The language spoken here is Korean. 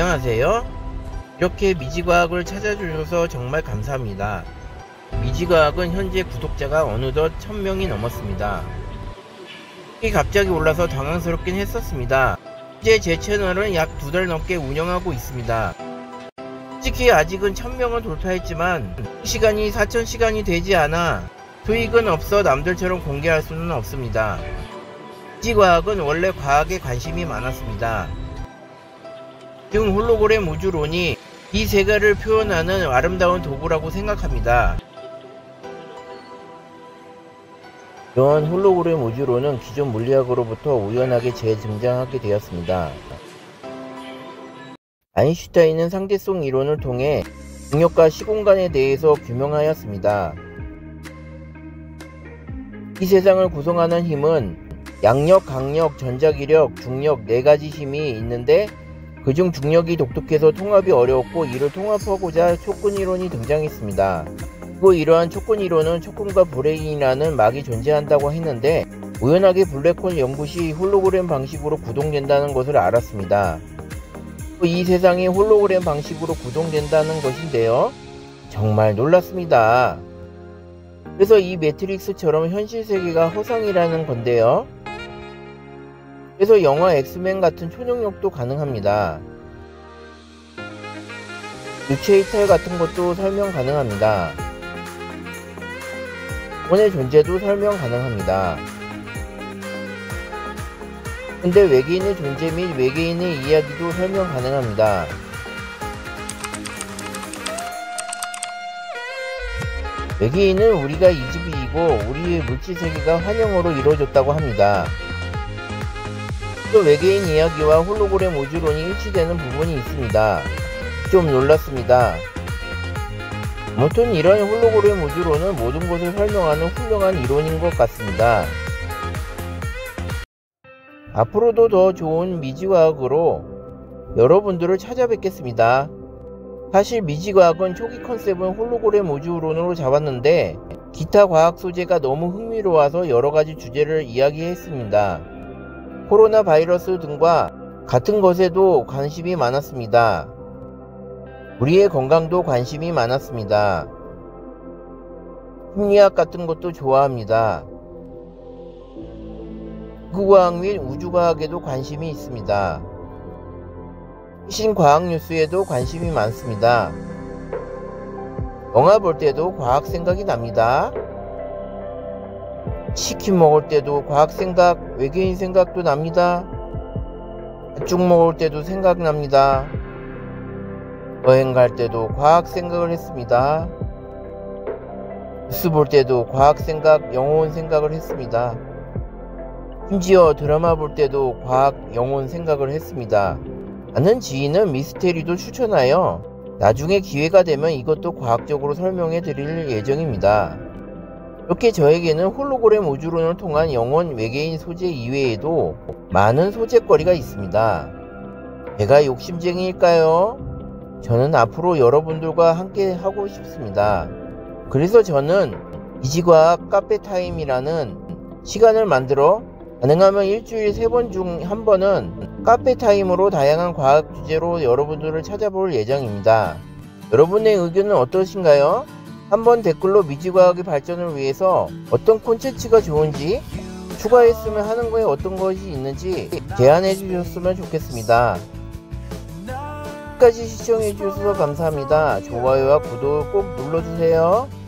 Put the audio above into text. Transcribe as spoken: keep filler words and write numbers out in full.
안녕하세요. 이렇게 미지과학을 찾아주셔서 정말 감사합니다. 미지과학은 현재 구독자가 어느덧 천 명이 넘었습니다. 갑자기 올라서 당황스럽긴 했었습니다. 현재 제 채널은 약 두 달 넘게 운영하고 있습니다. 솔직히 아직은 천 명은 돌파했지만 시간이 사천 시간이 되지 않아 수익은 없어 남들처럼 공개할 수는 없습니다. 미지과학은 원래 과학에 관심이 많았습니다. 지금 홀로그램 우주론이 이 세계를 표현하는 아름다운 도구라고 생각합니다. 이러한 홀로그램 우주론은 기존 물리학으로부터 우연하게 재등장하게 되었습니다. 아인슈타인은 상대성 이론을 통해 중력과 시공간에 대해서 규명하였습니다. 이 세상을 구성하는 힘은 양력, 강력, 전자기력, 중력 네 가지 힘이 있는데 그중 중력이 독특해서 통합이 어려웠고 이를 통합하고자 촉근이론이 등장했습니다. 그리고 이러한 촉근이론은 촉근과 브레인이라는 막이 존재한다고 했는데 우연하게 블랙홀 연구시 홀로그램 방식으로 구동된다는 것을 알았습니다. 이 세상이 홀로그램 방식으로 구동된다는 것인데요. 정말 놀랐습니다. 그래서 이 매트릭스처럼 현실 세계가 허상이라는 건데요. 그래서 영화 엑스맨 같은 초능력도 가능합니다. 유체 이탈 같은 것도 설명 가능합니다. 원의 존재도 설명 가능합니다. 근데 외계인의 존재 및 외계인의 이야기도 설명 가능합니다. 외계인은 우리가 이집이고 우리의 물질세계가 환영으로 이루어졌다고 합니다. 또 외계인 이야기와 홀로그램 우주론이 일치되는 부분이 있습니다. 좀 놀랐습니다. 아무튼 이런 홀로그램 우주론은 모든 것을 설명하는 훌륭한 이론인 것 같습니다. 앞으로도 더 좋은 미지과학으로 여러분들을 찾아뵙겠습니다. 사실 미지과학은 초기 컨셉은 홀로그램 우주론으로 잡았는데 기타 과학 소재가 너무 흥미로워서 여러가지 주제를 이야기했습니다. 코로나 바이러스 등과 같은 것에도 관심이 많았습니다. 우리의 건강도 관심이 많았습니다. 심리학 같은 것도 좋아합니다. 지구과학 및 우주과학에도 관심이 있습니다. 최신 과학 뉴스에도 관심이 많습니다. 영화 볼 때도 과학 생각이 납니다. 치킨 먹을 때도 과학 생각, 외계인 생각도 납니다. 팥죽 먹을 때도 생각납니다. 여행 갈 때도 과학 생각을 했습니다. 뉴스 볼 때도 과학 생각, 영혼 생각을 했습니다. 심지어 드라마 볼 때도 과학, 영혼 생각을 했습니다. 아는 지인은 미스테리도 추천하여 나중에 기회가 되면 이것도 과학적으로 설명해 드릴 예정입니다. 이렇게 저에게는 홀로그램 우주론을 통한 영혼 외계인 소재 이외에도 많은 소재거리가 있습니다. 제가 욕심쟁이일까요? 저는 앞으로 여러분들과 함께 하고 싶습니다. 그래서 저는 미지과학 카페타임이라는 시간을 만들어 가능하면 일주일 세 번 중 한 번은 카페타임으로 다양한 과학 주제로 여러분들을 찾아볼 예정입니다. 여러분의 의견은 어떠신가요? 한번 댓글로 미지과학의 발전을 위해서 어떤 콘텐츠가 좋은지 추가했으면 하는 거에 어떤 것이 있는지 제안해 주셨으면 좋겠습니다. 끝까지 시청해 주셔서 감사합니다. 좋아요와 구독 꼭 눌러주세요.